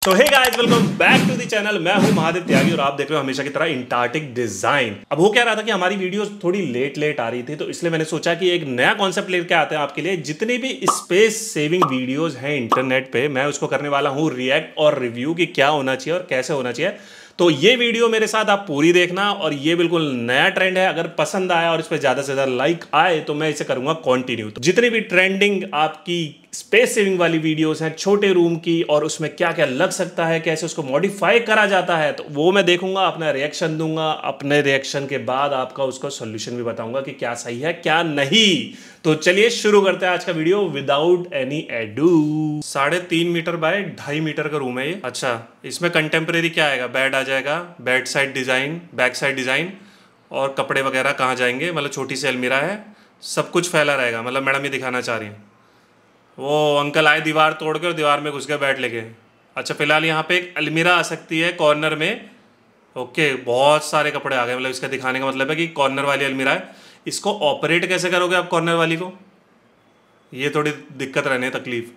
So hey guys, welcome back to the channel. मैं हूं महादेव त्यागी और आप देख रहे हो हमेशा की तरह इंटार्टिक डिजाइन। अब हो क्या रहा था कि हमारी वीडियोस थोड़ी लेट आ रही थी, तो इसलिए मैंने सोचा कि एक नया कॉन्सेप्ट लेकर आते हैं आपके लिए। जितनी भी स्पेस सेविंग वीडियोस हैं इंटरनेट पे, मैं उसको करने वाला हूं रिएक्ट और रिव्यू कि क्या होना चाहिए और कैसे होना चाहिए। तो ये वीडियो मेरे साथ आप पूरी देखना, और ये बिल्कुल नया ट्रेंड है। अगर पसंद आया और इस पर ज्यादा से ज्यादा लाइक आए तो मैं इसे करूंगा कंटिन्यू। तो जितनी भी ट्रेंडिंग आपकी स्पेस सेविंग वाली वीडियोस हैं छोटे रूम की, और उसमें क्या क्या लग सकता है, कैसे उसको मॉडिफाई करा जाता है, तो वो मैं देखूंगा, अपना रिएक्शन दूंगा। अपने रिएक्शन के बाद आपका उसका सॉल्यूशन भी बताऊंगा कि क्या सही है क्या नहीं। तो चलिए शुरू करते हैं आज का video without any ado. 3.5 metre by 2.5 metre का रूम है ये। अच्छा, इसमें कंटेम्प्रेरी क्या आएगा? बेड आ जाएगा, bed side design, back side design, और कपड़े वगैरह कहाँ जाएंगे, मतलब छोटी सी अलमीरा है, सब कुछ फैला रहेगा। मतलब मैडम ये दिखाना चाह रही है वो अंकल आए दीवार तोड़ के और दीवार में घुस गए बैठ लेके। अच्छा, फिलहाल यहाँ पे एक अलमीरा आ सकती है कॉर्नर में। ओके, बहुत सारे कपड़े आ गए। मतलब इसका दिखाने का मतलब है कि कॉर्नर वाली अलमीरा है। इसको ऑपरेट कैसे करोगे आप कॉर्नर वाली को? ये थोड़ी दिक्कत रहने तकलीफ।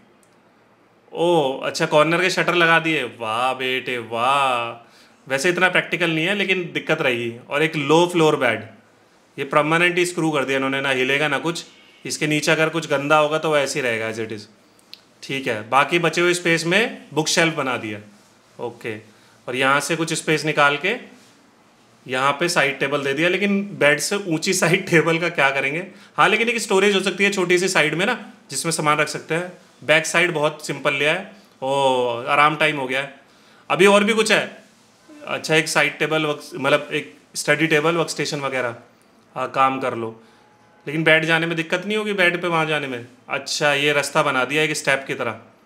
ओह अच्छा, कॉर्नर के शटर लगा दिए। वाह बेटे वाह, वैसे इतना प्रैक्टिकल नहीं है लेकिन दिक्कत रही। और एक लो फ्लोर बेड, ये परमानेंट ही स्क्रू कर दिया इन्होंने, ना हिलेगा ना कुछ। इसके नीचे अगर कुछ गंदा होगा तो वैसे ही रहेगा एज इट इज़। ठीक है, बाकी बचे हुए स्पेस में बुक शेल्फ बना दिया। ओके, और यहाँ से कुछ स्पेस निकाल के यहाँ पे साइड टेबल दे दिया। लेकिन बेड से ऊंची साइड टेबल का क्या करेंगे? हाँ, लेकिन एक स्टोरेज हो सकती है छोटी सी साइड में ना, जिसमें सामान रख सकते हैं। बैक साइड बहुत सिंपल लिया है। ओ, आराम टाइम हो गया है। अभी और भी कुछ है? अच्छा, एक साइड टेबल, मतलब एक स्टडी टेबल, वर्क स्टेशन वगैरह, हाँ काम कर लो। लेकिन बेड जाने में दिक्कत नहीं होगी, बेड पे वहाँ जाने में? अच्छा, ये रास्ता बना दिया एक स्टेप की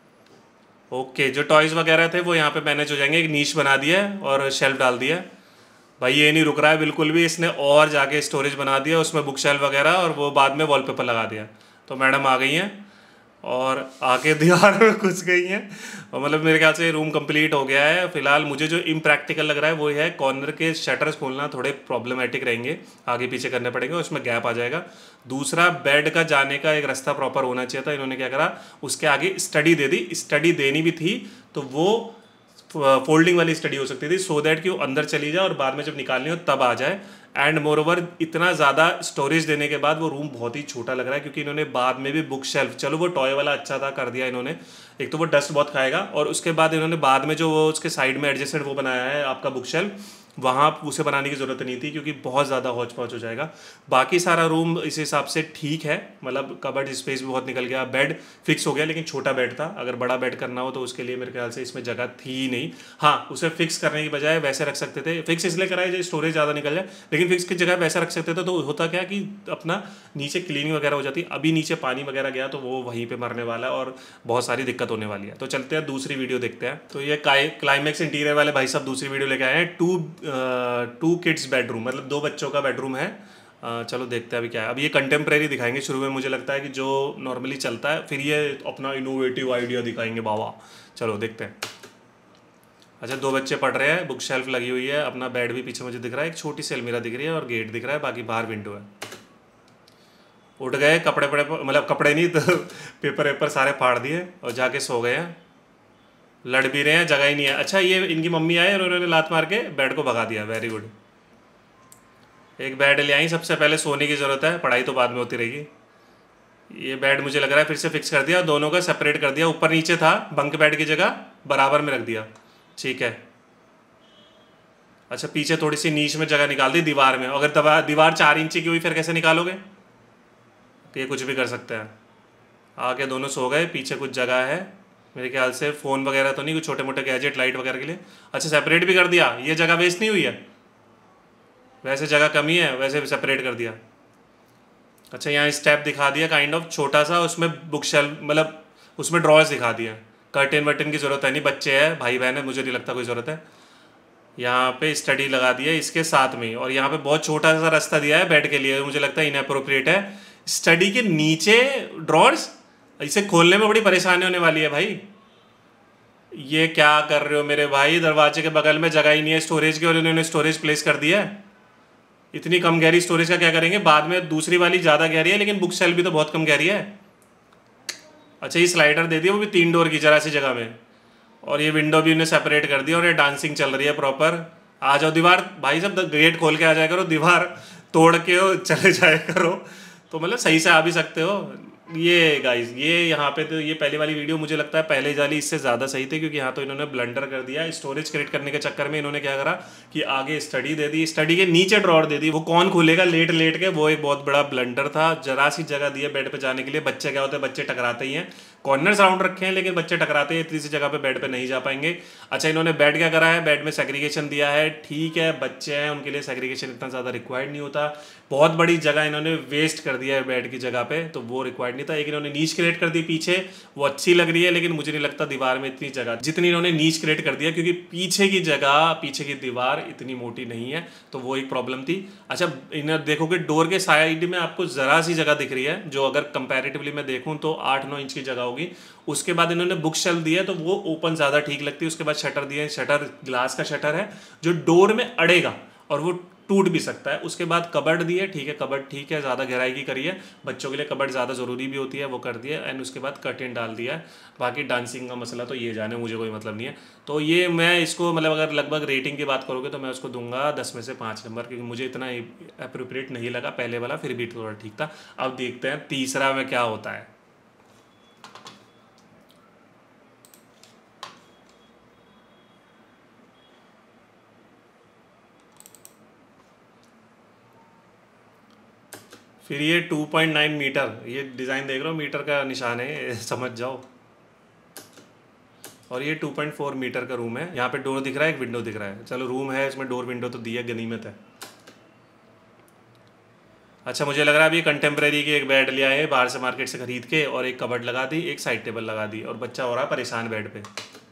तरह। ओके, जो टॉयज़ वगैरह थे वो यहाँ पे मैनेज हो जाएंगे। एक नीश बना दिया है और शेल्फ डाल दिया है। भाई ये नहीं रुक रहा है बिल्कुल भी, इसने और जाके स्टोरेज बना दिया उसमें बुक शेल्फ वगैरह, और वो बाद में वॉलपेपर लगा दिया। तो मैडम आ गई हैं और आके दीवार में घुस गई हैं। और मतलब मेरे ख्याल से रूम कंप्लीट हो गया है। फिलहाल मुझे जो इम्प्रैक्टिकल लग रहा है वो है कॉर्नर के शटर्स खोलना थोड़े प्रॉब्लमेटिक रहेंगे, आगे पीछे करने पड़ेंगे, उसमें गैप आ जाएगा। दूसरा, बेड का जाने का एक रास्ता प्रॉपर होना चाहिए था। इन्होंने क्या करा, उसके आगे स्टडी दे दी। स्टडी देनी भी थी तो वो फोल्डिंग वाली स्टडी हो सकती थी, सो दैट कि वो अंदर चली जाए और बाद में जब निकालनी हो तब आ जाए। एंड मोर ओवर, इतना ज़्यादा स्टोरेज देने के बाद वो रूम बहुत ही छोटा लग रहा है, क्योंकि इन्होंने बाद में भी बुक शेल्फ, चलो वो टॉय वाला अच्छा था कर दिया इन्होंने, एक तो वो डस्ट बहुत खाएगा, और उसके बाद इन्होंने बाद में जो वो उसके साइड में एडजस्टेड वो बनाया है आपका बुक शेल्फ, वहाँ उसे बनाने की ज़रूरत नहीं थी क्योंकि बहुत ज़्यादा हौच पौच हो जाएगा। बाकी सारा रूम इस हिसाब से ठीक है, मतलब कबर्ड स्पेस भी बहुत निकल गया। बेड फिक्स हो गया, लेकिन छोटा बेड था। अगर बड़ा बेड करना हो तो उसके लिए मेरे ख्याल से इसमें जगह थी ही नहीं। हाँ, उसे फिक्स करने की बजाय वैसे रख सकते थे। फिक्स इसलिए कराए जो स्टोरेज ज़्यादा निकल जाए, लेकिन फिक्स की जगह वैसे रख सकते थे तो होता क्या कि अपना नीचे क्लीनिंग वगैरह हो जाती। अभी नीचे पानी वगैरह गया तो वो वहीं पर मरने वाला है और बहुत सारी दिक्कत होने वाली है। तो चलते हैं दूसरी वीडियो देखते हैं। तो ये क्लाइमेक्स इंटीरियर वाले भाई साहब दूसरी वीडियो लेके आए हैं। टू किड्स बेडरूम, मतलब 2 बच्चों का बेडरूम है। चलो देखते हैं अभी क्या है। अब ये कंटेम्प्रेरी दिखाएंगे शुरू में, मुझे लगता है कि जो नॉर्मली चलता है, फिर ये अपना इनोवेटिव आइडिया दिखाएंगे बाबा। चलो देखते हैं। अच्छा, 2 बच्चे पढ़ रहे हैं, बुक शेल्फ लगी हुई है, अपना बेड भी पीछे मुझे दिख रहा है, एक छोटी सी अलमीरा दिख रही है और गेट दिख रहा है, बाकी बाहर विंडो है। उठ गए, कपड़े पड़े, मतलब कपड़े नहीं तो पेपर वेपर सारे फाड़ दिए और जाके सो गए हैं। लड़ भी रहे हैं, जगह ही नहीं है। अच्छा, ये इनकी मम्मी आए और उन्होंने लात मार के बेड को भगा दिया। Very good. एक बेड ले आई, सबसे पहले सोने की ज़रूरत है, पढ़ाई तो बाद में होती रहेगी। ये बेड मुझे लग रहा है फिर से फिक्स कर दिया, दोनों का सेपरेट कर दिया। ऊपर नीचे था, बंक बेड की जगह बराबर में रख दिया। ठीक है। अच्छा, पीछे थोड़ी सी नीच में जगह निकाल दी दीवार में। अगर दीवार 4 इंची की हुई फिर कैसे निकालोगे? तो ये कुछ भी कर सकते हैं। आके दोनों सो गए, पीछे कुछ जगह है मेरे ख्याल से, फ़ोन वगैरह तो नहीं, कुछ छोटे मोटे गैजेट लाइट वगैरह के लिए। अच्छा, सेपरेट भी कर दिया, ये जगह वेस्ट नहीं हुई है, वैसे जगह कमी है, वैसे भी सेपरेट कर दिया। अच्छा, यहाँ स्टेप दिखा दिया काइंड ऑफ छोटा सा, उसमें बुक शेल्फ, मतलब उसमें ड्रॉर्स दिखा दिया। कर्टेन वर्टेन की ज़रूरत है नहीं, बच्चे हैं, भाई बहन है, मुझे नहीं लगता कोई ज़रूरत है। यहाँ पे स्टडी लगा दिया इसके साथ में, और यहाँ पे बहुत छोटा सा रास्ता दिया है बेड के लिए, मुझे लगता है इनअप्रोप्रिएट है। स्टडी के नीचे ड्रॉर्स, इसे खोलने में बड़ी परेशानी होने वाली है भाई। ये क्या कर रहे हो मेरे भाई? दरवाजे के बगल में जगह ही नहीं है स्टोरेज की और इन्होंने स्टोरेज प्लेस कर दिया है। इतनी कम गहरी स्टोरेज का क्या करेंगे? बाद में दूसरी वाली ज़्यादा गहरी है, लेकिन बुक शेल्फ भी तो बहुत कम गहरी है। अच्छा, ये स्लाइडर दे दिया, वो भी 3 डोर की जरा सी जगह में। और ये विंडो भी उन्हें सेपरेट कर दी और ये डांसिंग चल रही है प्रॉपर। आ जाओ दीवार भाई साहब, गेट खोल के आ जाया करो, दीवार तोड़ के हो चले जाया करो। तो मतलब सही से आ भी सकते हो। ये गाइस, ये यहाँ पे तो ये पहली वाली वीडियो मुझे लगता है पहले वाली इससे ज़्यादा सही थी, क्योंकि यहाँ तो इन्होंने ब्लंडर कर दिया। स्टोरेज क्रिएट करने के चक्कर में इन्होंने क्या करा कि आगे स्टडी दे दी, स्टडी के नीचे ड्रॉर दे दी। वो कौन खोलेगा लेट लेट के, वो एक बहुत बड़ा ब्लंडर था। जरा सी जगह दी है बेड पे जाने के लिए। बच्चे क्या होते हैं, बच्चे टकराते ही हैं। कॉर्नर राउंड रखे हैं लेकिन बच्चे टकराते हैं, इतनी सी जगह पे बेड पे नहीं जा पाएंगे। अच्छा, इन्होंने बेड क्या करा है, बेड में सेग्रीगेशन दिया है। ठीक है, बच्चे हैं, उनके लिए सेग्रीगेशन इतना ज़्यादा रिक्वायर्ड नहीं होता। बहुत बड़ी जगह इन्होंने वेस्ट कर दिया है बेड की जगह पे, तो वो रिक्वायर्ड नहीं था। एक इन्होंने नीच क्रिएट कर दी पीछे, वो अच्छी लग रही है, लेकिन मुझे नहीं लगता दीवार में इतनी जगह जितनी इन्होंने नीच क्रिएट कर दिया, क्योंकि पीछे की जगह, पीछे की दीवार इतनी मोटी नहीं है, तो वो एक प्रॉब्लम थी। अच्छा, इन्हें देखोगे डोर के साइड में आपको ज़रा सी जगह दिख रही है, जो अगर कंपैरेटिवली मैं देखूँ तो 8-9 इंच की जगह होगी। उसके बाद इन्होंने बुक शेल्फ दी है, तो वो ओपन ज़्यादा ठीक लगती है। उसके बाद शटर दिए हैं, शटर ग्लास का शटर है जो डोर में अड़ेगा और वो टूट भी सकता है। उसके बाद कबर्ड दी है, ठीक है, कबर्ड ठीक है, ज़्यादा गहराई की करी है। बच्चों के लिए कबर्ड ज़्यादा ज़रूरी भी होती है, वो कर दिया। एंड उसके बाद कर्टेन डाल दिया है। बाकी डांसिंग का मसला तो ये जाने, मुझे कोई मतलब नहीं है। तो ये मैं इसको मतलब अगर लगभग रेटिंग की बात करोगे तो मैं उसको दूंगा 10 में से 5 नंबर, क्योंकि मुझे इतना अप्रोप्रिएट नहीं लगा पहले वाला, फिर भी थोड़ा ठीक था। अब देखते हैं तीसरा में क्या होता है। फिर ये 2.9 मीटर, ये डिज़ाइन देख रहे हो, मीटर का निशान है समझ जाओ। और ये 2.4 मीटर का रूम है। यहाँ पे डोर दिख रहा है, एक विंडो दिख रहा है। चलो रूम है, इसमें डोर विंडो तो दी है, गनीमत है। अच्छा, मुझे लग रहा है अभी कंटेम्प्रेरी की एक बेड लिया है बाहर से मार्केट से खरीद के, और एक कबर्ड लगा दी, एक साइड टेबल लगा दी, और बच्चा हो रहा है परेशान बेड पे।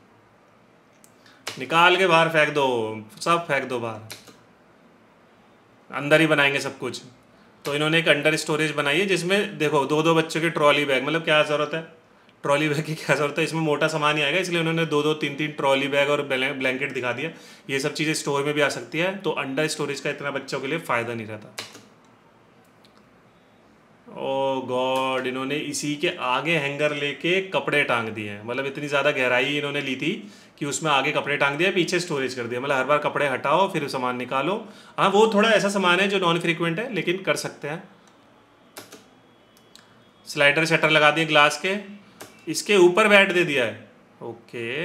निकाल के बाहर फेंक दो, सब फेंक दो बाहर, अंदर ही बनाएंगे सब कुछ। तो इन्होंने एक अंडर स्टोरेज बनाई है, जिसमें देखो 2-2 बच्चों के ट्रॉली बैग, मतलब क्या ज़रूरत है ट्रॉली बैग की, क्या ज़रूरत है, इसमें मोटा सामान ही आएगा, इसलिए उन्होंने 2-2, 3-3 ट्रॉली बैग और ब्लैंकेट दिखा दिया। ये सब चीज़ें स्टोर में भी आ सकती है, तो अंडर स्टोरेज का इतना बच्चों के लिए फ़ायदा नहीं रहता। ओ गॉड, इन्होंने इसी के आगे हैंगर लेके कपड़े टांग दिए हैं। मतलब इतनी ज़्यादा गहराई इन्होंने ली थी कि उसमें आगे कपड़े टांग दिया, पीछे स्टोरेज कर दिया। मतलब हर बार कपड़े हटाओ फिर सामान निकालो। हाँ, वो थोड़ा ऐसा सामान है जो नॉन फ्रीक्वेंट है, लेकिन कर सकते हैं। स्लाइडर शटर लगा दिए ग्लास के, इसके ऊपर बेड दे दिया है। ओके,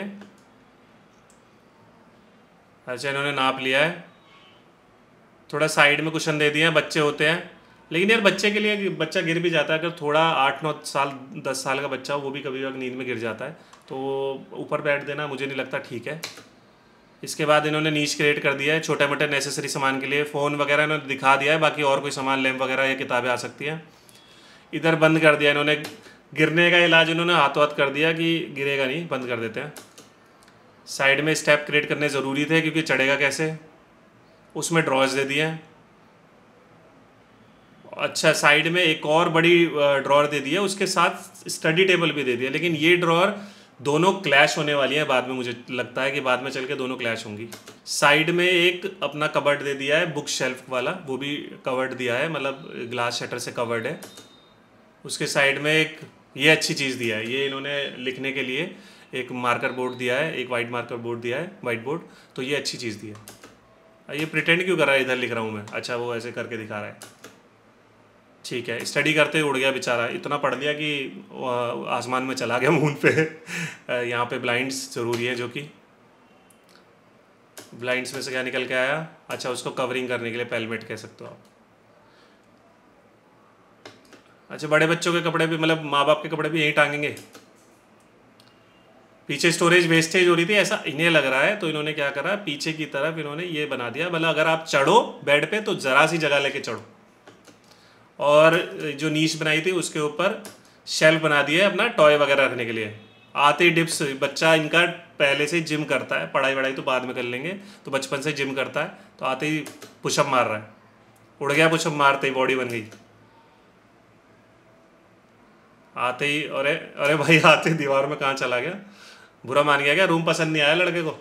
अच्छा, इन्होंने नाप लिया है। थोड़ा साइड में कुशन दे दिए हैं, बच्चे होते हैं, लेकिन यार बच्चे के लिए बच्चा गिर भी जाता है। अगर थोड़ा 8-9 साल 10 साल का बच्चा हो, वो भी कभी कभी नींद में गिर जाता है, तो ऊपर बैठ देना मुझे नहीं लगता ठीक है। इसके बाद इन्होंने नीच क्रिएट कर दिया है छोटे मोटे नेसेसरी सामान के लिए। फ़ोन वगैरह इन्होंने दिखा दिया है, बाकी और कोई सामान लैंप वगैरह या किताबें आ सकती हैं। इधर बंद कर दिया इन्होंने, गिरने का इलाज इन्होंने हाथों हाथ कर दिया कि गिरेगा नहीं, बंद कर देते हैं। साइड में स्टेप क्रिएट करने ज़रूरी थे, क्योंकि चढ़ेगा कैसे, उसमें ड्रॉज दे दिए हैं। अच्छा, साइड में एक और बड़ी ड्रॉर दे दी है, उसके साथ स्टडी टेबल भी दे दिया। लेकिन ये ड्रॉर दोनों क्लैश होने वाली है बाद में, मुझे लगता है कि बाद में चल के दोनों क्लैश होंगी। साइड में एक अपना कबर्ड दे दिया है बुक शेल्फ वाला, वो भी कवर्ड दिया है, मतलब ग्लास शटर से कवर्ड है। उसके साइड में एक ये अच्छी चीज़ दिया है, ये इन्होंने लिखने के लिए एक मार्कर बोर्ड दिया है, एक वाइट मार्कर बोर्ड दिया है, वाइट बोर्ड। तो ये अच्छी चीज़ दी है। ये प्रिटेंड क्यों कर रहा है, इधर लिख रहा हूँ मैं। अच्छा, वो ऐसे करके दिखा रहा है, ठीक है। स्टडी करते उड़ गया बेचारा, इतना पढ़ लिया कि आसमान में चला गया मून पे। यहाँ पे ब्लाइंड्स ज़रूरी है, जो कि ब्लाइंड्स में से क्या निकल के आया। अच्छा, उसको कवरिंग करने के लिए पेलमेट कह सकते हो आप। अच्छा, बड़े बच्चों के कपड़े भी, मतलब माँ बाप के कपड़े भी यहीं टांगेंगे। पीछे स्टोरेज वेस्टेज हो रही थी ऐसा इन्हें लग रहा है, तो इन्होंने क्या करा, पीछे की तरफ इन्होंने ये बना दिया। मतलब अगर आप चढ़ो बेड पे तो ज़रा सी जगह लेके चढ़ो। और जो नीश बनाई थी उसके ऊपर शेल्फ बना दिया है अपना टॉय वगैरह रखने के लिए। आते ही डिप्स, बच्चा इनका पहले से जिम करता है, पढ़ाई वढ़ाई तो बाद में कर लेंगे, तो बचपन से जिम करता है, तो आते ही पुशअप मार रहा है। उड़ गया पुशअप मारते ही, बॉडी बन गई आते ही। अरे अरे भाई, आते ही दीवार में कहाँ चला गया, बुरा मान गया क्या, रूम पसंद नहीं आया लड़के को।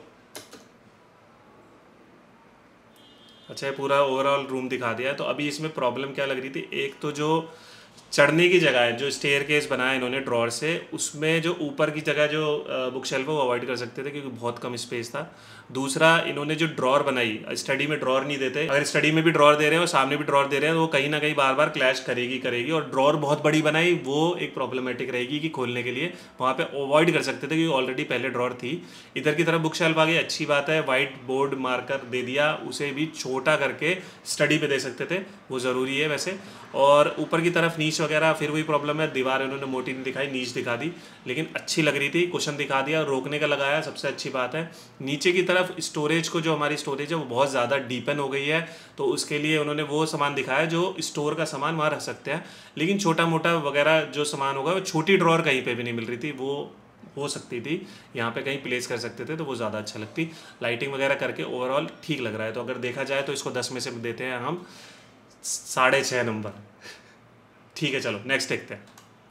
अच्छा, ये पूरा ओवरऑल रूम दिखा दिया है। तो अभी इसमें प्रॉब्लम क्या लग रही थी, एक तो जो चढ़ने की जगह है, जो स्टेयर केस बनाया इन्होंने ड्रॉर से, उसमें जो ऊपर की जगह जो बुक शेल्फ है वो अवॉइड कर सकते थे क्योंकि बहुत कम स्पेस था। दूसरा, इन्होंने जो ड्रॉर बनाई, स्टडी में ड्रॉर नहीं देते, अगर स्टडी में भी ड्रॉर दे रहे हैं और सामने भी ड्रॉर दे रहे हैं तो वो कहीं ना कहीं बार बार क्लैश करेगी। और ड्रॉर बहुत बड़ी बनाई, वो एक प्रॉब्लमेटिक रहेगी कि खोलने के लिए वहाँ पे अवॉइड कर सकते थे क्योंकि ऑलरेडी पहले ड्रॉर थी। इधर की तरफ बुक शेल्फ आ गई, अच्छी बात है। वाइट बोर्ड मार्कर दे दिया, उसे भी छोटा करके स्टडी पे दे सकते थे, वो ज़रूरी है वैसे। और ऊपर की तरफ नीच वगैरह फिर वही प्रॉब्लम है, दीवार इन्होंने मोटी नहीं दिखाई, नीच दिखा दी, लेकिन अच्छी लग रही थी। कुशन दिखा दिया, रोकने का लगाया, सबसे अच्छी बात है। नीचे की तरफ स्टोरेज को, जो हमारी स्टोरेज है वो बहुत ज़्यादा डीपन हो गई है, तो उसके लिए उन्होंने वो सामान दिखाया जो स्टोर का सामान वहाँ रख सकते हैं, लेकिन छोटा मोटा वगैरह जो सामान होगा वो छोटी ड्रॉर कहीं पे भी नहीं मिल रही थी, वो हो सकती थी यहाँ पे कहीं प्लेस कर सकते थे तो वो ज़्यादा अच्छा लगती। लाइटिंग वगैरह करके ओवरऑल ठीक लग रहा है, तो अगर देखा जाए तो इसको 10 में से देते हैं हम 6.5 नंबर। ठीक है, चलो नेक्स्ट देखते हैं।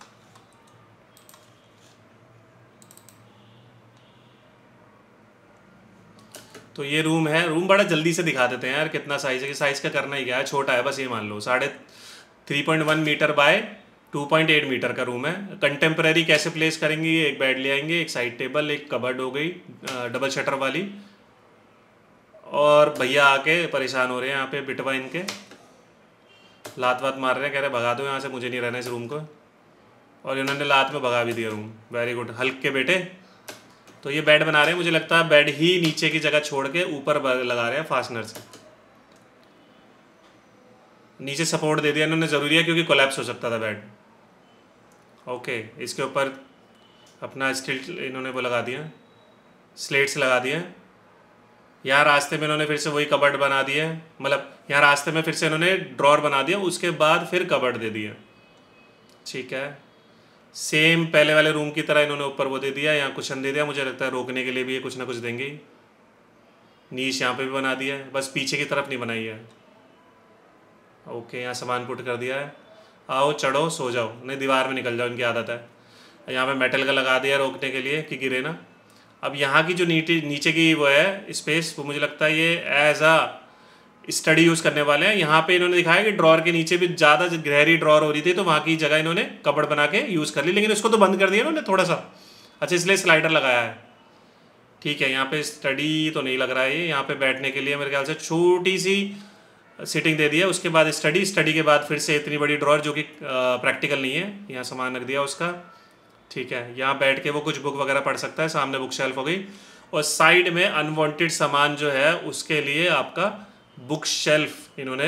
तो ये रूम है, रूम बड़ा जल्दी से दिखा देते हैं यार, कितना साइज है, कि साइज का करना ही क्या है, छोटा है बस ये मान लो। 3.1 मीटर बाय 2.8 मीटर का रूम है। कंटेम्प्रेरी कैसे प्लेस करेंगे, एक बेड ले आएंगे, एक साइड टेबल, एक कबर्ड हो गई डबल शटर वाली, और भैया आके परेशान हो रहे हैं यहाँ पे, बिटवा इनके लात वात मार रहे हैं, कह रहे भगा दो यहाँ से, मुझे नहीं रहना इस रूम को, और इन्होंने लात में भगा भी दिया रूम। वेरी गुड, हल्क के बेटे। तो ये बेड बना रहे हैं, मुझे लगता है बेड ही नीचे की जगह छोड़ के ऊपर लगा रहे हैं फास्टनर से। नीचे सपोर्ट दे दिया इन्होंने, ज़रूरी है क्योंकि कोलैप्स हो सकता था बेड। ओके, इसके ऊपर अपना स्टील इन्होंने वो लगा दिया, स्लेट्स लगा दिए। यहाँ रास्ते में इन्होंने फिर से वही कबर्ड बना दिया, मतलब यहाँ रास्ते में फिर से इन्होंने ड्रॉर बना दिया, उसके बाद फिर कबर्ड दे दिया। ठीक है, सेम पहले वाले रूम की तरह इन्होंने ऊपर वो दे दिया, यहाँ कुशन दे दिया, मुझे लगता है रोकने के लिए भी ये कुछ ना कुछ देंगे। नीच यहाँ पे भी बना दिया है, बस पीछे की तरफ नहीं बनाई है। ओके, यहाँ सामान पुट कर दिया है, आओ चढ़ो सो जाओ, नहीं दीवार में निकल जाओ, इनकी आदत है। यहाँ पे मेटल का लगा दिया रोकने के लिए कि गिरे ना। अब यहाँ की जो नीचे की वो है स्पेस, वो मुझे लगता है ये एज अ स्टडी यूज़ करने वाले हैं। यहाँ पे इन्होंने दिखाया कि ड्रॉर के नीचे भी ज़्यादा गहरी ड्रॉर हो रही थी, तो वहाँ की जगह इन्होंने कबर्ड बना के यूज़ कर ली, लेकिन उसको तो बंद कर दिया इन्होंने थोड़ा सा। अच्छा, इसलिए स्लाइडर लगाया है। ठीक है, यहाँ पे स्टडी तो नहीं लग रहा है ये, यहाँ पे बैठने के लिए मेरे ख्याल से छोटी सी सीटिंग दे दिया, उसके बाद स्टडी के बाद फिर से इतनी बड़ी ड्रॉर जो कि प्रैक्टिकल नहीं है, यहाँ सामान रख दिया उसका। ठीक है, यहाँ बैठ के वो कुछ बुक वगैरह पढ़ सकता है, सामने बुक शेल्फ हो गई, और साइड में अनवांटेड सामान जो है उसके लिए आपका बुक शेल्फ इन्होंने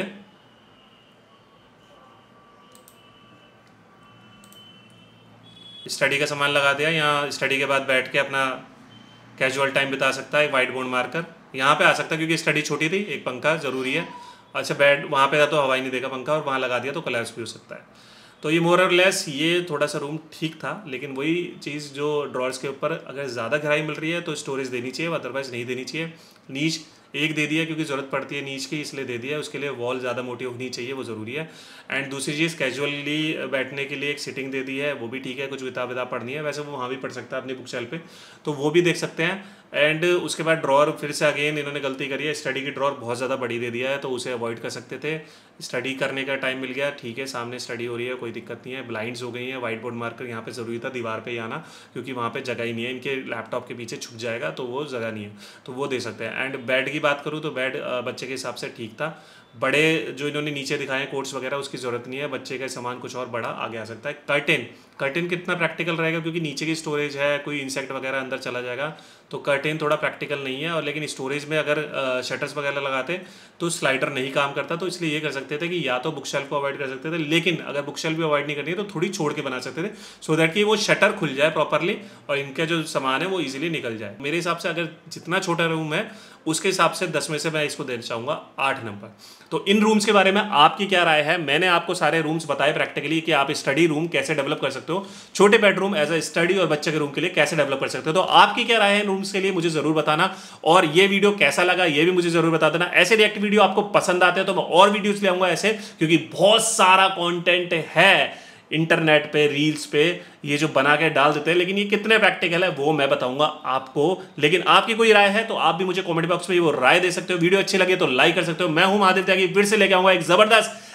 स्टडी का सामान लगा दिया। यहाँ स्टडी के बाद बैठ के अपना कैजुअल टाइम बिता सकता है। एक वाइट बोर्ड मार्कर यहाँ पे आ सकता है क्योंकि स्टडी छोटी थी, एक पंखा ज़रूरी है। अच्छा, बेड वहाँ पे था तो हवा ही नहीं देगा पंखा, और वहाँ लगा दिया तो कोलैप्स भी हो सकता है। तो ये मोर और लेस ये थोड़ा सा रूम ठीक था, लेकिन वही चीज़ जो ड्रॉर्स के ऊपर अगर ज़्यादा गहराई मिल रही है तो स्टोरेज देनी चाहिए, अदरवाइज़ नहीं देनी चाहिए। नीच एक दे दिया क्योंकि ज़रूरत पड़ती है नीच की, इसलिए दे दिया। उसके लिए वॉल ज़्यादा मोटी होनी चाहिए, वो ज़रूरी है। एंड दूसरी चीज़, कैजुअली बैठने के लिए एक सिटिंग दे दी है, वो भी ठीक है। कुछ किताब पढ़नी है, वैसे वो वहाँ भी पढ़ सकता है अपनी बुक शेल्फ पे, तो वो भी देख सकते हैं। एंड उसके बाद ड्रॉर फिर से अगेन इन्होंने गलती करी है, स्टडी की ड्रॉर बहुत ज़्यादा बड़ी दे दिया है, तो उसे अवॉइड कर सकते थे। स्टडी करने का टाइम मिल गया, ठीक है, सामने स्टडी हो रही है, कोई दिक्कत नहीं है। ब्लाइंड्स हो गई हैं, वाइट बोर्ड मार्कर यहाँ पे ज़रूरी था दीवार पे ही आना, क्योंकि वहाँ पे जगह ही नहीं है, इनके लैपटॉप के पीछे छुप जाएगा, तो वो जगह नहीं है, तो वो दे सकते हैं। एंड बेड की बात करूँ तो बेड बच्चे के हिसाब से ठीक था। बड़े जो इन्होंने नीचे दिखाए हैं कोट्स वगैरह, उसकी ज़रूरत नहीं है, बच्चे का सामान कुछ और बड़ा आगे आ सकता है। कर्टेन कितना प्रैक्टिकल रहेगा, क्योंकि नीचे की स्टोरेज है, कोई इंसेक्ट वगैरह अंदर चला जाएगा, तो कर्टेन थोड़ा प्रैक्टिकल नहीं है। और लेकिन स्टोरेज में अगर शटर्स वगैरह लगाते तो स्लाइडर नहीं काम करता, तो इसलिए ये कर सकते थे कि या तो बुक शेल्फ को अवॉइड कर सकते थे, लेकिन अगर बुक शेल्फ भी अवॉइड नहीं करनी है तो थोड़ी छोड़ के बना सकते थे, सो दैट कि वो शटर खुल जाए प्रॉपरली और इनका जो सामान है वो ईजिली निकल जाए। मेरे हिसाब से अगर जितना छोटा रूम है उसके हिसाब से 10 में से मैं इसको देना चाहूँगा 8 नंबर। तो इन रूम्स के बारे में आपकी क्या राय है? मैंने आपको सारे रूम्स बताए प्रैक्टिकली कि आप स्टडी रूम कैसे डेवलप कर सकते हो, छोटे बेडरूम एज अ स्टडी और बच्चे के रूम के लिए कैसे डेवलप कर सकते हो। तो आपकी क्या राय है इन रूम्स के लिए, मुझे जरूर बताना। और ये वीडियो कैसा लगा ये भी मुझे जरूर बता देना। ऐसे रिएक्ट वीडियो आपको पसंद आते हैं तो मैं और वीडियोस ले आऊंगा ऐसे, क्योंकि बहुत सारा कंटेंट है इंटरनेट पे, रील्स पे, ये जो बना के डाल देते हैं, लेकिन ये कितने प्रैक्टिकल है वो मैं बताऊंगा आपको। लेकिन आपकी कोई राय है तो आप भी मुझे कमेंट बॉक्स में वो राय दे सकते हो। वीडियो अच्छी लगे तो लाइक कर सकते हो। मैं हूं महादेव त्यागी, फिर से लेके आऊंगा एक जबरदस्त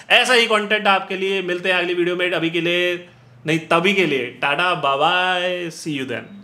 ऐसा ही कंटेंट आपके लिए। मिलते हैं अगली वीडियो में, अभी के लिए नहीं तभी के लिए tata bye bye, see you then.